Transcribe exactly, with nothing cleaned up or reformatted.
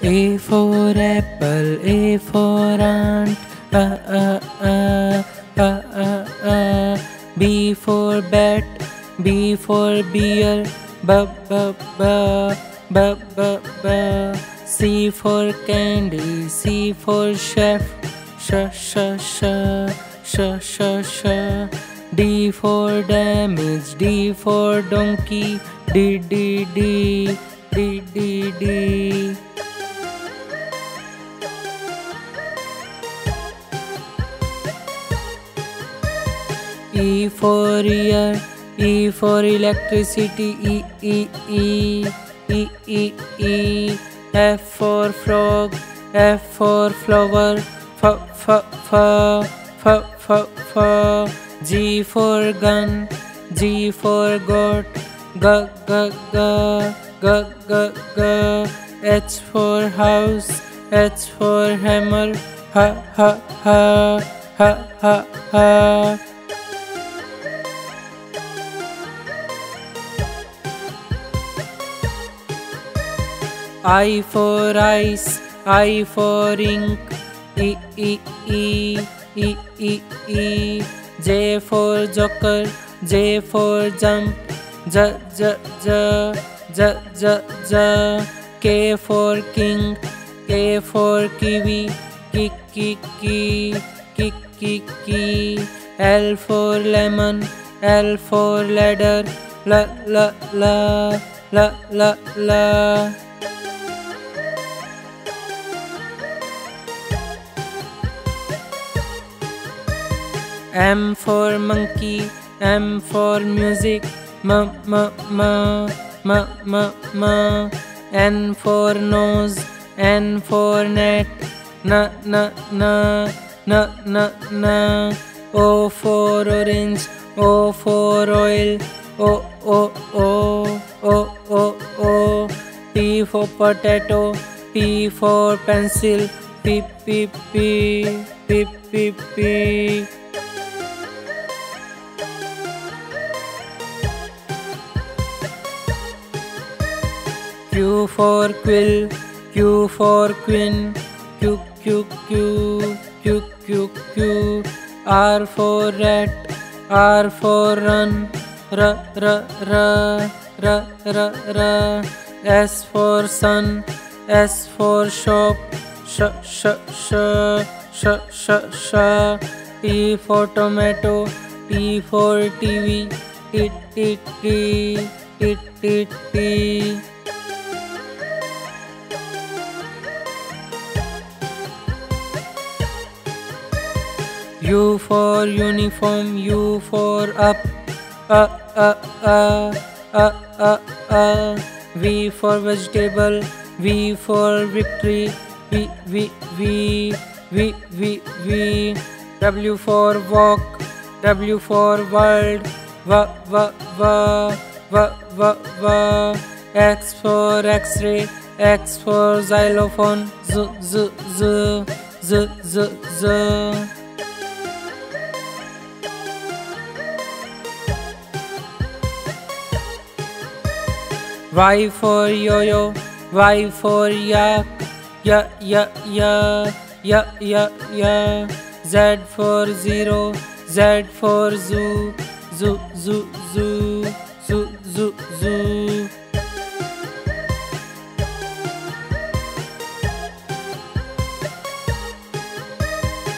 A for apple, A for ant, a a a a a a. B for bat, B for bear, b b b b b b. C for candy, C for chef, sh sh sh sh sh sh. D for damage, D for donkey, D D D D D D. E for ear, E for electricity, E E E E E E. F for frog, F for flower, F F F F F F. G for gun, G for goat, G G G G G G. H for house, H for hammer, H H H H H H. I for ice, I for ink, E E E E E E. J for joker, J for jump, J J J J J J. K for king, K for kiwi, Ki Ki Ki Ki Ki Ki. L for lemon, L for ladder, L L L L L L. M for monkey, M for music, M M M M M M. N for nose, N for net, N N N N N N. O for orange, O for oil, O O O O O O. P for potato, P for pencil, P P P P P P. Q for quill, Q for queen, Q Q Q Q Q Q. R for rat, R for run, R R R R R R. S for sun, S for shop, sh sh sh sh sh sh. T for tomato, T for T V, T T T T T T. U for uniform, U for up, uh, uh, uh, uh, uh, uh. V for vegetable, V for victory, V, V, V, V, V, V. W for walk, W for world, V, V, V, V, V, V. X for X-ray, X for xylophone, Z, Z, Z, Z, Z, Z. Y for yo-yo, Y for yak, ya ya ya ya ya ya. Z for zero, Z for zoo, zoo zoo zoo zoo zoo zoo.